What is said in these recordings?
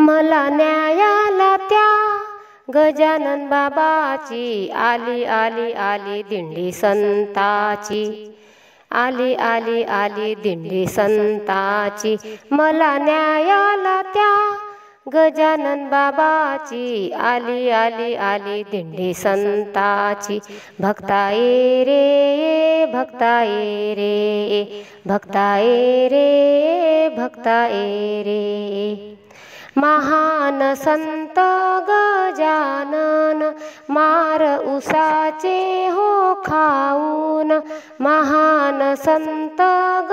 मला न्यायाला त्या गजानन बाबाची आली आली आली दिंडी संताची, आली आली आली दिंडी संताची। मला न्यायाला त्या गजानन बाबाची आली आली आली दिंडी संताची। भक्ताये रे भक्ताये रे भक्ताये रे भक्ताये रे। महान संत गजानन मार उसाचे हो खाऊन, महान संत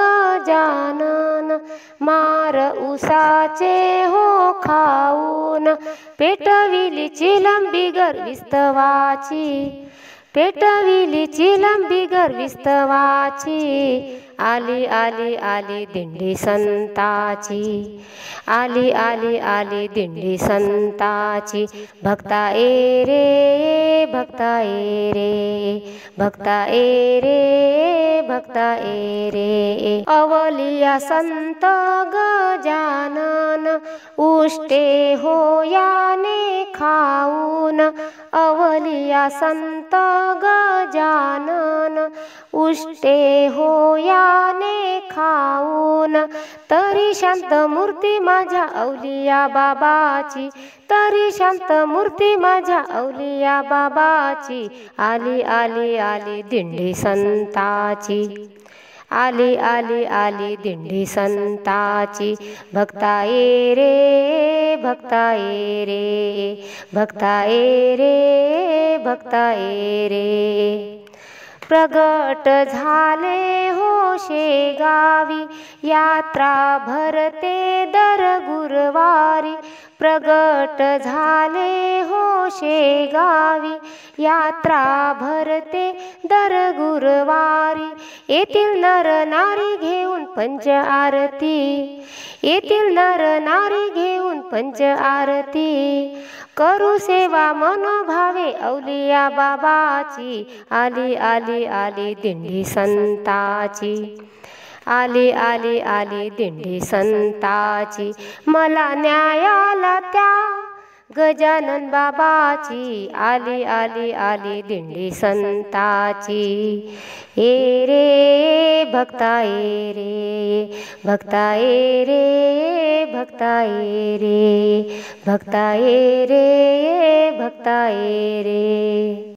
गजानन मार उसाचे हो खाऊन। पेटविली चिलंबी गर्विस्तवाची, पेटविली चिलंबी गर्विस्तवाची। आली आली आली दिंडी संताची, आली आली आली दिंडी संताची। भक्ताये रे भक्ताये रे भक्ताये रे भक्ताये रे। अवलिया संत गजानन उष्टे हो याने खाऊन, अवलिया संत गजानन उष्टे हो याने खाऊन। तरी शांत मूर्ती माझ्या अवलिया बाबाची, तरी शांत मूर्ती माझ्या अवलिया बाबाची। आली आली आली दिंडी संताची, आली आली आली दिंडी संताची। भक्ताये रे भक्ताये रे भक्ताये रे भक्ताये रे। प्रगट झाले हो शेगावी यात्रा भरते दर गुरुवारी, प्रगट झाले हो शेगावी यात्रा भरते दर गुरुवारी। येथील नर नारी घेऊन पंच आरती, येथील नर नारी घेऊन पंच आरती। करू सेवा मनोभावे अवलिया बाबाची, आली आली आली दिंडी संताची, आली आली आली दिंडी संताची। मला न्यायाला त्या गजानन बाबाची आली आली आली दिंडी संताची। ए रे भक्ताये रे भक्ताये रे भक्ताये रे भक्ताये रे भक्ताये रे।